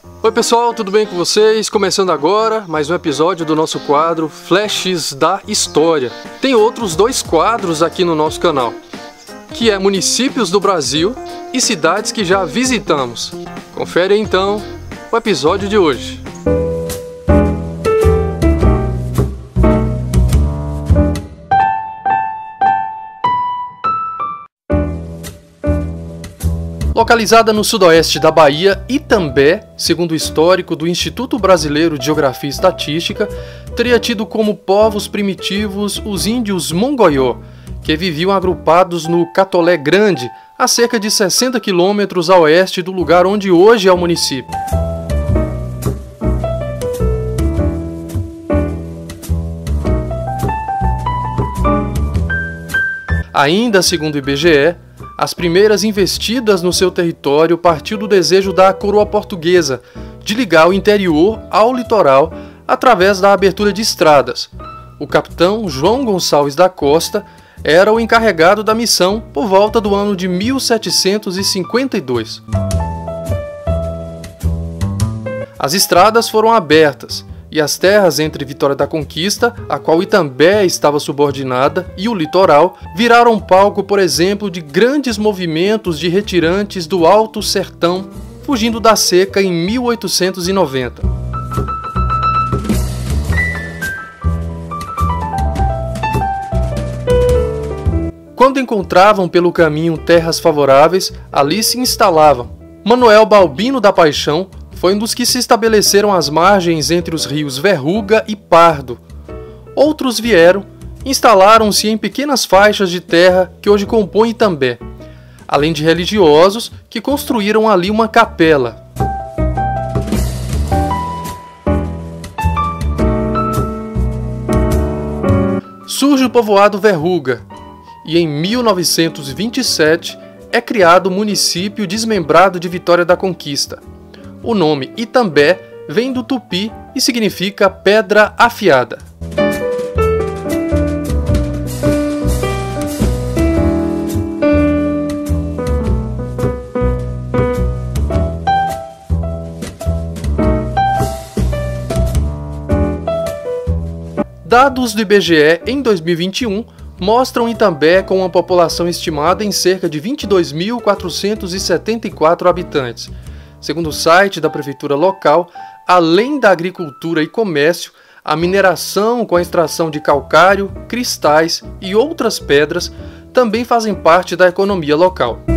Oi pessoal, tudo bem com vocês? Começando agora mais um episódio do nosso quadro Flashes da História. Tem outros dois quadros aqui no nosso canal, que é Municípios do Brasil e Cidades que já visitamos. Confere aí, então o episódio de hoje. Localizada no sudoeste da Bahia, Itambé, segundo o histórico do Instituto Brasileiro de Geografia e Estatística, teria tido como povos primitivos os índios Mongoiô, que viviam agrupados no Catolé Grande, a cerca de 60 quilômetros a oeste do lugar onde hoje é o município. Ainda segundo o IBGE, as primeiras investidas no seu território partiu do desejo da coroa portuguesa de ligar o interior ao litoral através da abertura de estradas. O capitão João Gonçalves da Costa era o encarregado da missão por volta do ano de 1752. As estradas foram abertas e as terras entre Vitória da Conquista, a qual Itambé estava subordinada, e o litoral viraram palco, por exemplo, de grandes movimentos de retirantes do Alto Sertão, fugindo da seca em 1890. Quando encontravam pelo caminho terras favoráveis, ali se instalavam. Manuel Balbino da Paixão foi um dos que se estabeleceram às margens entre os rios Verruga e Pardo. Outros vieram, instalaram-se em pequenas faixas de terra que hoje compõem Itambé, além de religiosos que construíram ali uma capela. Surge o povoado Verruga e em 1927 é criado o município desmembrado de Vitória da Conquista. O nome Itambé vem do tupi e significa pedra afiada. Dados do IBGE em 2021 mostram Itambé com uma população estimada em cerca de 22.474 habitantes. Segundo o site da prefeitura local, além da agricultura e comércio, a mineração com a extração de calcário, cristais e outras pedras também fazem parte da economia local.